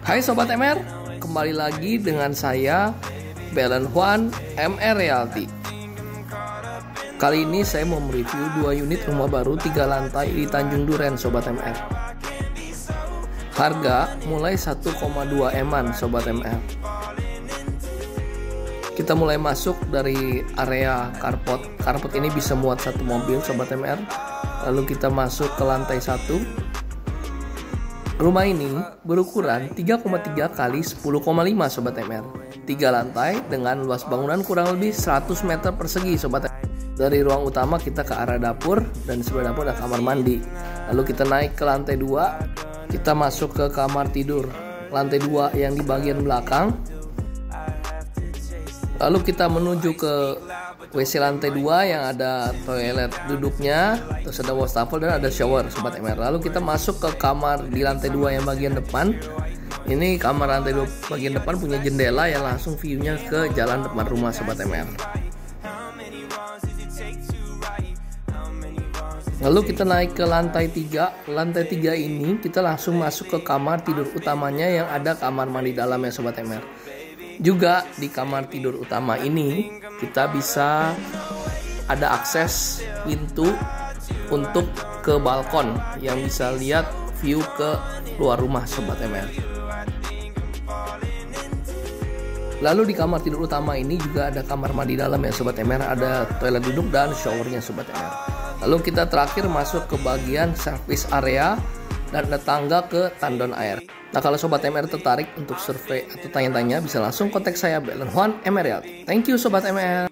Hai Sobat MR, kembali lagi dengan saya Belen Juan MR Realty. Kali ini saya mau mereview 2 unit rumah baru 3 lantai di Tanjung Duren Sobat MR. Harga mulai 1,2 M-an Sobat MR. Kita mulai masuk dari area carport. Carport ini bisa muat 1 mobil Sobat MR. Lalu kita masuk ke lantai 1. Rumah ini berukuran 3,3 kali 10,5 Sobat MR. 3 lantai dengan luas bangunan kurang lebih 100 meter persegi Sobat MR. Dari ruang utama kita ke arah dapur, dan di sebelah dapur ada kamar mandi. Lalu kita naik ke lantai 2. Kita masuk ke kamar tidur lantai 2 yang di bagian belakang. Lalu kita menuju ke WC lantai 2 yang ada toilet duduknya, terus ada wastafel dan ada shower Sobat MR. Lalu kita masuk ke kamar di lantai 2 yang bagian depan. Ini kamar lantai 2 bagian depan punya jendela yang langsung view-nya ke jalan depan rumah Sobat MR. Lalu kita naik ke lantai 3. Lantai 3 ini kita langsung masuk ke kamar tidur utamanya yang ada kamar mandi dalam ya Sobat MR. Juga di kamar tidur utama ini kita bisa ada akses pintu untuk ke balkon yang bisa lihat view ke luar rumah Sobat MR. Lalu di kamar tidur utama ini juga ada kamar mandi dalam ya Sobat MR, ada toilet duduk dan showernya Sobat MR. Lalu kita terakhir masuk ke bagian service area dan ada tangga ke tandon air. Nah, kalau Sobat MR tertarik untuk survei atau tanya-tanya, bisa langsung kontak saya Belen Juan MR Realty. Thank you Sobat MR.